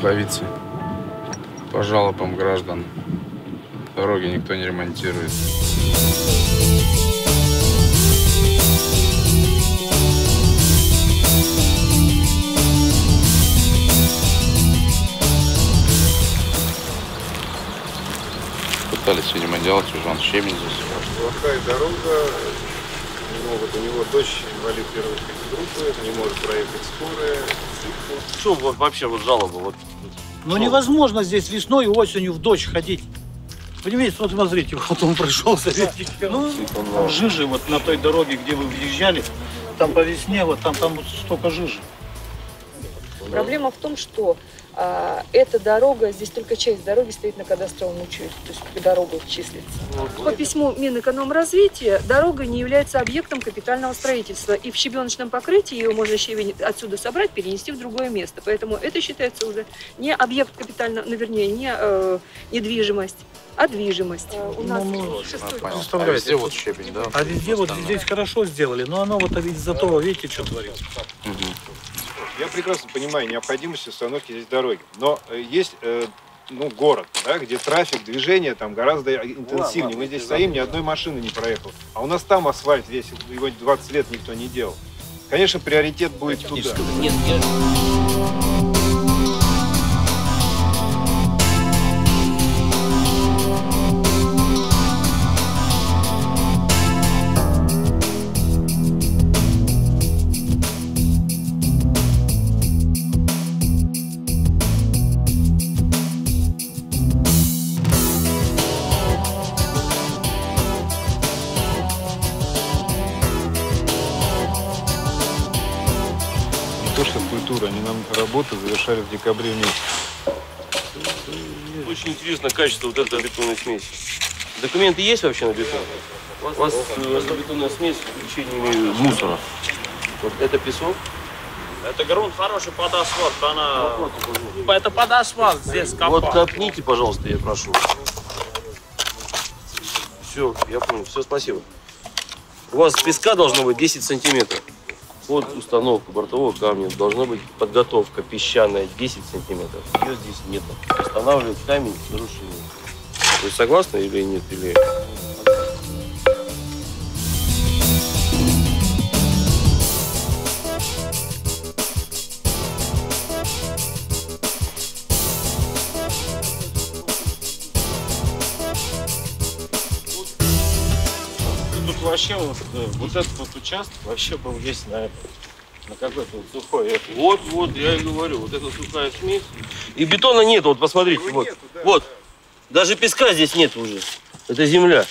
Глуховицы. По жалобам граждан. Дороги никто не ремонтирует. Пытались, видимо, делать, уже он щебень здесь. Плохая дорога, не могут, у него дождь, инвалид первой группы, не может проехать скорая. Что вообще вот жалоба? Вот. Ну невозможно здесь весной и осенью в дождь ходить. Понимаете, вот смотрите, вот он прошел советский. Ну, жижи вот на той дороге, где вы въезжали, там по весне, вот там вот столько жижи. Проблема в том, что эта дорога, здесь только часть дороги стоит на кадастровом учете, то есть дорога числится. По письму Минэкономразвития дорога не является объектом капитального строительства, и в щебеночном покрытии ее можно щебень отсюда собрать, перенести в другое место. Поэтому это считается уже не объект капитального, вернее, не недвижимость, а движимость. У нас А везде вот щебень, да? А везде вот здесь хорошо сделали, но оно вот из-за того, видите, что творится. Я прекрасно понимаю необходимость установки здесь дороги, но есть город, да, где трафик, движение там гораздо интенсивнее. Мы здесь стоим, ни одной машины не проехало. А у нас там асфальт весь, его 20 лет никто не делал. Конечно, приоритет будет туда. Нет, То, что культура, они нам работу завершали в декабре месяце. очень интересно качество вот этой бетонной смеси. Документы есть вообще на бетон? У вас бетонная смесь с включением мусора. Вот это песок. Это грунт хороший под асфальт, это под асфальт здесь копал. Вот копните, пожалуйста, я прошу. Все, я понял. Все, спасибо. У вас песка должно быть 10 сантиметров. Под установку бортового камня должна быть подготовка песчаная 10 сантиметров. Ее здесь нет. Устанавливают камень с нарушением. Вы согласны или нет? Или... Тут вообще вот этот вот участок вообще был весь на какой-то вот сухой. Вот, я и говорю, вот это сухая смесь. И бетона нет, вот посмотрите, вот. Нету, да, вот. Даже песка здесь нет уже. Это земля.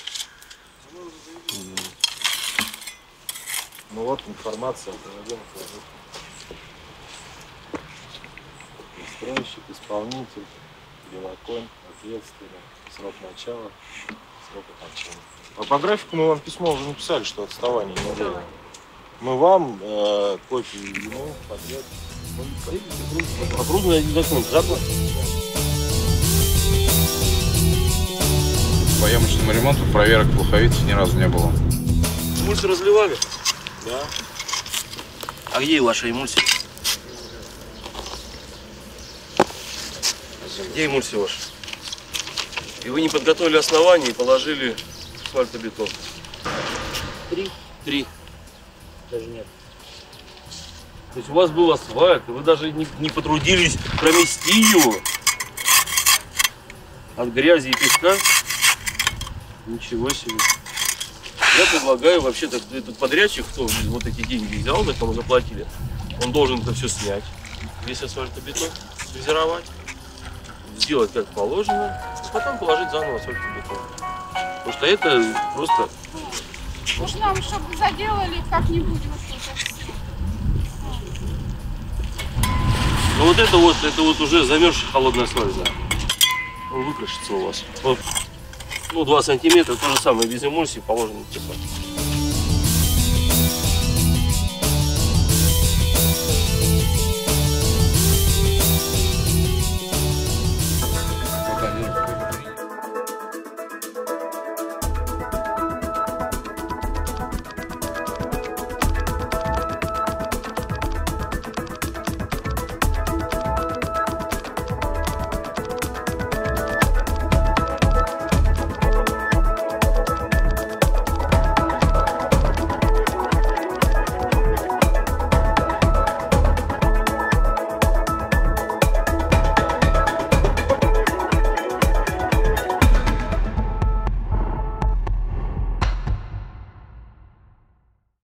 Ну вот информация. Застройщик, исполнитель, Белоконь, ответственный, срок начала, срок окончания. А по графику мы вам письмо уже написали, что отставание не делаем. Мы вам копию ему подряд. Окружный документ. По ямочному ремонту проверок Глуховиц ни разу не было. Эмульсию разливали? Да. А где ваша эмульсия? Где эмульсия ваша? И вы не подготовили основание и положили асфальтобетон. 3. Даже нет. То есть у вас был асфальт, и вы даже не потрудились промести его от грязи и песка. Ничего себе. Я предлагаю вообще-то этот подрядчик, кто вот эти деньги взял, мы кому заплатили, он должен это все снять, весь асфальтобетон, фрезеровать, сделать как положено, а потом положить заново асфальтобетон. Потому что это просто... Может, нам, чтобы заделали как-нибудь вот это. Ну вот это вот уже замерзший холодный асфальт, да. Он выкрашится у вас. Вот. Ну 2 сантиметра, то же самое, без эмульсии положено.